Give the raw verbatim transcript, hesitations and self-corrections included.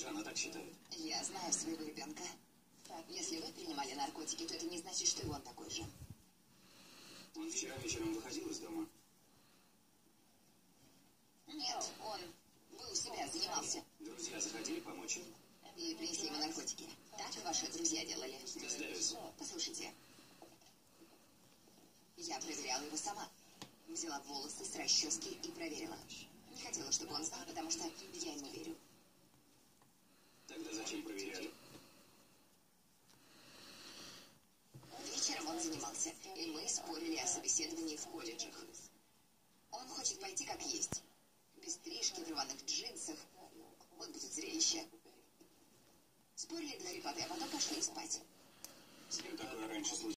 же она так считает? Я знаю своего ребенка. Если вы принимали наркотики, то это не значит, что и он такой же. Он вчера вечером выходил из дома? Нет, он был у себя, занимался. Друзья захотели помочь? И принесли ему наркотики. Так ваши друзья делали? Не сдаюсь. Послушайте. Я проверяла его сама. Взяла волосы с расчески и проверила. Не хотела, чтобы он знал, потому что я ему верю. Тогда зачем проверяли? Вечером он занимался, и мы спорили о собеседовании в колледжах. Он хочет пойти как есть. Без стрижки, в рваных джинсах. Вот будет зрелище. Спорили до хрипоты, а потом пошли спать. С ним такое раньше случилось.